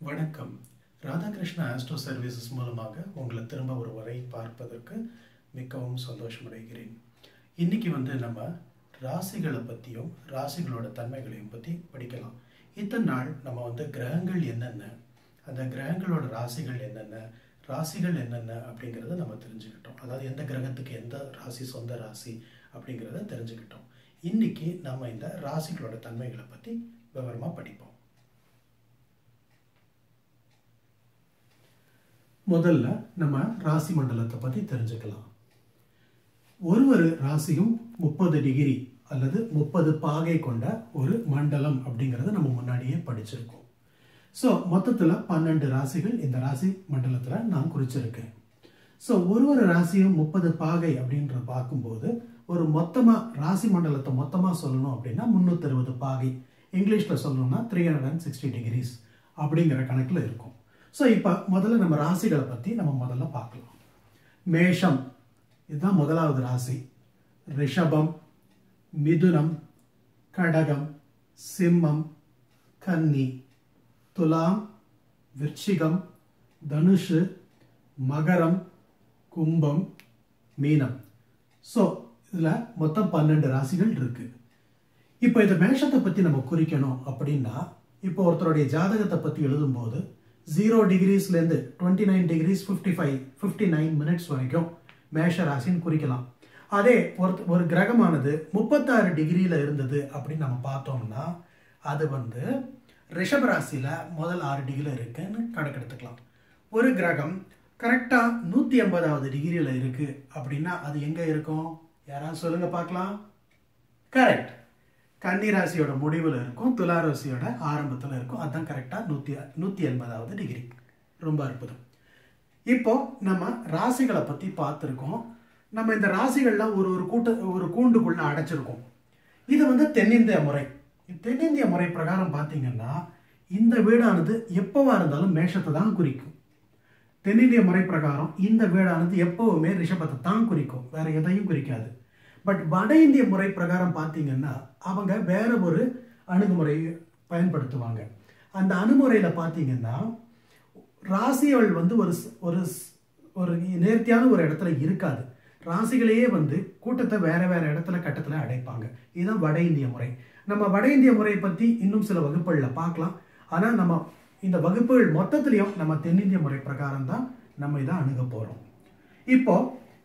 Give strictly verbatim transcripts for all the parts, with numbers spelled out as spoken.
வணக்கம். Radhakrishna astro services மூலமாக உங்களை திரும்ப ஒரு முறை பார்ப்பதற்கு மிகவும் சந்தோஷமடைகிறேன். இன்னைக்கு வந்து நம்ம ராசிகளை பற்றியும் ராசிகளோட தன்மைகளையும் பற்றி படிக்கலாம். இத்தனை நாள் நம்ம வந்து கிரகங்கள் என்னென்ன, அந்த கிரகங்களோட ராசிகள் என்னென்ன, ராசிகள் என்னென்ன அப்படிங்கிறத நம்ம தெரிஞ்சுக்கிட்டோம். அதாவது எந்த கிரகத்துக்கு எந்த ராசி சொந்த ராசி அப்படிங்கிறத தெரிஞ்சுக்கிட்டோம். இன்னைக்கு நம்ம இந்த ராசிகளோட தன்மைகளை பற்றி விவரமாக படிப்போம். முதல்ல நம்ம ராசி மண்டலத்தை பற்றி தெரிஞ்சுக்கலாம். ஒரு ஒரு ராசியும் முப்பது டிகிரி அல்லது முப்பது பாகை கொண்ட ஒரு மண்டலம் அப்படிங்கிறத நம்ம முன்னாடியே படிச்சிருக்கோம். ஸோ மொத்தத்தில் பன்னெண்டு ராசிகள் இந்த ராசி மண்டலத்தில் நான் குறிச்சிருக்கேன். ஸோ ஒரு ஒரு ராசியும் முப்பது பாகை அப்படின்ற பார்க்கும்போது ஒரு மொத்தமாக ராசி மண்டலத்தை மொத்தமாக சொல்லணும் அப்படின்னா முந்நூற்றி அறுபது பாகை, இங்கிலீஷில் சொல்லணும்னா three hundred and sixty degrees அப்படிங்கிற கணக்கில் இருக்கும். ஸோ இப்போ முதல்ல நம்ம ராசிகளை பற்றி நம்ம முதல்ல பார்க்கலாம். மேஷம், இதுதான் முதலாவது ராசி. ரிஷபம், மிதுனம், கடகம், சிம்மம், கன்னி, துலாம், விருச்சிகம், தனுஷு, மகரம், கும்பம், மீனம். ஸோ இதில் மொத்தம் பன்னெண்டு ராசிகள் இருக்கு. இப்போ இந்த மேஷத்தை பற்றி நம்ம குறிக்கணும் அப்படின்னா, இப்போ ஒருத்தருடைய ஜாதகத்தை பற்றி எழுதும்போது ஜீரோ டிகிரிஸ்லேருந்து twenty nine degrees fifty five fifty nine minutes வரைக்கும் மேஷ ராசின்னு குறிக்கலாம். அதே ஒரு ஒரு கிரகமானது முப்பத்தாறு டிகிரியில் இருந்தது அப்படின்னு நம்ம பார்த்தோம்னா அது வந்து ரிஷப ராசியில் முதல் ஆறு டிகிரியில் இருக்குன்னு கணக்கெடுத்துக்கலாம். ஒரு கிரகம் கரெக்டாக நூற்றி ஐம்பதாவது டிகிரியில் இருக்குது அப்படின்னா அது எங்கே இருக்கும்? யாராவது சொல்லுங்க பார்க்கலாம். கரெக்ட், கன்னி ராசியோட முடிவில் இருக்கும், துலா ராசியோட ஆரம்பத்தில் இருக்கும். அதுதான் கரெக்டாக நூற்றி நூற்றி எண்பதாவது டிகிரி. ரொம்ப அற்புதம். இப்போ நம்ம ராசிகளை பற்றி பார்த்துருக்கோம். நம்ம இந்த ராசிகள்லாம் ஒரு ஒரு கூட்ட ஒரு கூண்டுக்குள்ள அடைச்சிருக்கோம். இது வந்து தென்னிந்திய முறை. தென்னிந்திய முறை பிரகாரம் பார்த்தீங்கன்னா இந்த வீடானது எப்போவா இருந்தாலும் மேஷத்தை தான் குறிக்கும். தென்னிந்திய முறை பிரகாரம் இந்த வீடானது எப்பவுமே ரிஷபத்தை தான் குறிக்கும், வேற எதையும் குறிக்காது. பட் வட இந்திய முறை பிரகாரம் பார்த்தீங்கன்னா அவங்க வேற ஒரு அணுகுமுறை பயன்படுத்துவாங்க. அந்த அணுகுமுறையில் பார்த்தீங்கன்னா ராசிகள் வந்து ஒரு ஒரு ஒரு நேர்த்தியான ஒரு இடத்துல இருக்காது. ராசிகளையே வந்து கூட்டத்தை வேற வேற இடத்துல கட்டத்தில் அடைப்பாங்க. இதுதான் வட இந்திய முறை. நம்ம வட இந்திய முறை பற்றி இன்னும் சில வகுப்புகளில் பார்க்கலாம். ஆனால் நம்ம இந்த வகுப்புகள் மொத்தத்திலையும் நம்ம தென்னிந்திய முறை பிரகாரம் தான் நம்ம இதை அணுக போகிறோம். இப்போ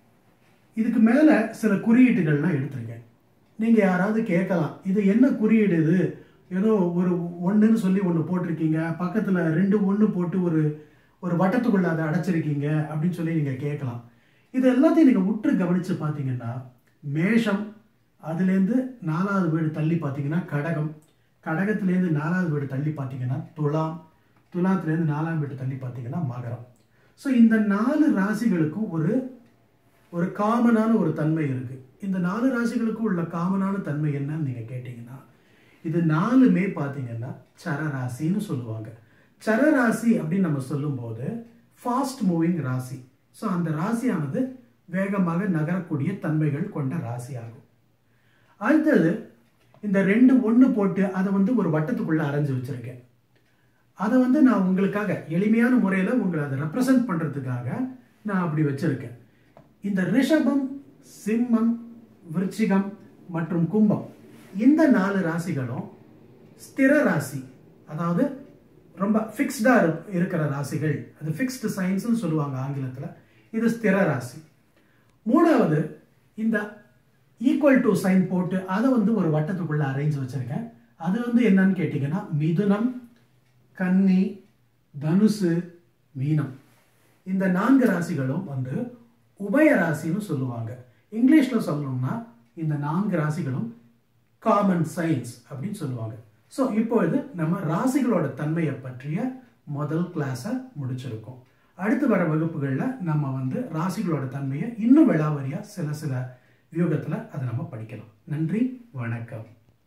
இதுக்கு மேலே சில குறியீட்டுகள்லாம் எடுத்துருக்கேன். நீங்கள் யாராவது கேட்கலாம், இது என்ன குறியீடு, இது ஏதோ ஒரு ஒன்றுன்னு சொல்லி ஒன்று போட்டிருக்கீங்க, பக்கத்தில் ரெண்டு ஒன்று போட்டு ஒரு ஒரு வட்டத்துக்குள்ள அதை அடைச்சிருக்கீங்க அப்படின்னு சொல்லி நீங்கள் கேட்கலாம். இது எல்லாத்தையும் நீங்கள் உற்று கவனித்து பார்த்தீங்கன்னா மேஷம், அதுலேருந்து நாலாவது வீடு தள்ளி பார்த்தீங்கன்னா கடகம், கடகத்துலேருந்து நாலாவது வீடு தள்ளி பார்த்தீங்கன்னா துலாம், துலாத்துலேருந்து நாலாம் வீடு தள்ளி பார்த்தீங்கன்னா மகரம். ஸோ இந்த நாலு ராசிகளுக்கும் ஒரு ஒரு காமனான ஒரு தன்மை இருக்கு. இந்த நாலு ராசிகளுக்கும் உள்ள காமனான தன்மை என்னன்னு நீங்க கேட்டீங்கன்னா இது நாலுமே பார்த்தீங்கன்னா சரராசின்னு சொல்லுவாங்க. சரராசி அப்படின்னு நம்ம சொல்லும்போது ஃபாஸ்ட் மூவிங் ராசி. ஸோ அந்த ராசியானது வேகமாக நகரக்கூடிய தன்மைகள் கொண்ட ராசி ஆகும். அடுத்தது இந்த ரெண்டு ஒன்று போட்டு அதை வந்து ஒரு வட்டத்துக்குள்ள அரைஞ்சு வச்சிருக்கேன். அதை வந்து நான் உங்களுக்காக எளிமையான முறையில் உங்களை அதை ரெப்ரசன்ட் பண்றதுக்காக நான் அப்படி வச்சிருக்கேன். இந்த ரிஷபம், சிம்மம், விருச்சிகம் மற்றும் கும்பம், இந்த நாலு ராசிகளும் ஸ்திர ராசி, அதாவது ரொம்ப ஃபிக்ஸ்டா இருக்கிற ராசிகள். அது ஃபிக்ஸ்டு சைன்ஸ்னு சொல்லுவாங்க ஆங்கிலத்தில். இது ஸ்திர ராசி. மூணாவது இந்த ஈக்குவல் டு சைன் போட்டு அதை வந்து ஒரு வட்டத்துக்குள்ள அரேஞ்ச் வச்சிருக்கேன். அது வந்து என்னன்னு கேட்டீங்கன்னா மிதுனம், கன்னி, தனுசு, மீனம். இந்த நான்கு ராசிகளும் வந்து உபய ராசின்னு சொல்லுவாங்க. இங்கிலீஷ்ல சொல்லணும்னா இந்த நான்கு ராசிகளும் காமன் சைன்ஸ் அப்படின்னு சொல்லுவாங்க. ஸோ இப்பொழுது நம்ம ராசிகளோட தன்மையை பற்றிய முதல் கிளாஸை முடிச்சிருக்கோம். அடுத்து வர வகுப்புகளில் நம்ம வந்து ராசிகளோட தன்மையை இன்னும் விளாவரியா சில சில வியூகத்தில் அதை நம்ம படிக்கலாம். நன்றி, வணக்கம்.